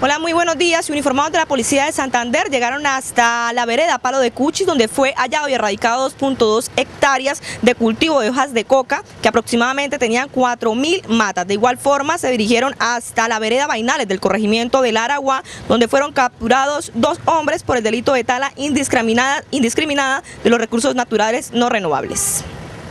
Hola, muy buenos días. Uniformados de la Policía de Santander llegaron hasta la vereda Palo de Cuchis, donde fue hallado y erradicado 2.2 hectáreas de cultivo de hojas de coca, que aproximadamente tenían 4.000 matas. De igual forma, se dirigieron hasta la vereda Bainales del corregimiento del Aragua, donde fueron capturados 2 hombres por el delito de tala indiscriminada de los recursos naturales no renovables.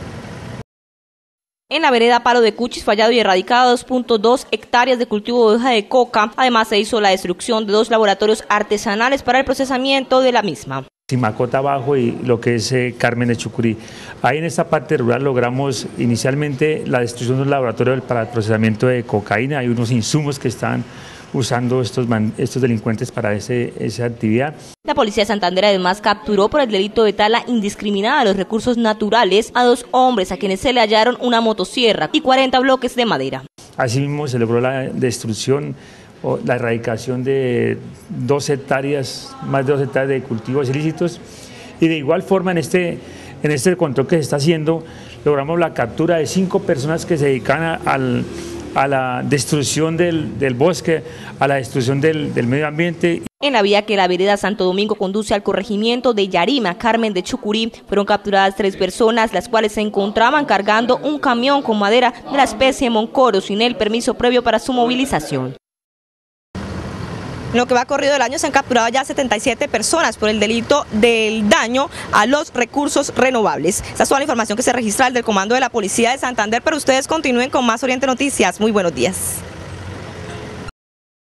En la vereda Palo de Cuchis fue hallado y erradicado 2.2 hectáreas de cultivo de hoja de coca. Además, se hizo la destrucción de 2 laboratorios artesanales para el procesamiento de la misma. Simacota Abajo y lo que es Carmen de Chucurí. Ahí en esta parte rural logramos inicialmente la destrucción de un laboratorio para el procesamiento de cocaína. Hay unos insumos que están usando estos delincuentes para esa actividad. La Policía de Santander además capturó por el delito de tala indiscriminada de los recursos naturales a 2 hombres a quienes se le hallaron una motosierra y 40 bloques de madera. Asimismo se logró la destrucción o la erradicación de 2 hectáreas, más de 2 hectáreas de cultivos ilícitos, y de igual forma en este control que se está haciendo logramos la captura de 5 personas que se dedican a la destrucción del bosque, a la destrucción del medio ambiente. En la vía que la vereda Santo Domingo conduce al corregimiento de Yarima, Carmen de Chucurí, fueron capturadas 3 personas, las cuales se encontraban cargando un camión con madera de la especie moncoro sin el permiso previo para su movilización. En lo que va corrido del año se han capturado ya 77 personas por el delito del daño a los recursos renovables. Esta es toda la información que se registra del Comando de la Policía de Santander, pero ustedes continúen con más Oriente Noticias. Muy buenos días.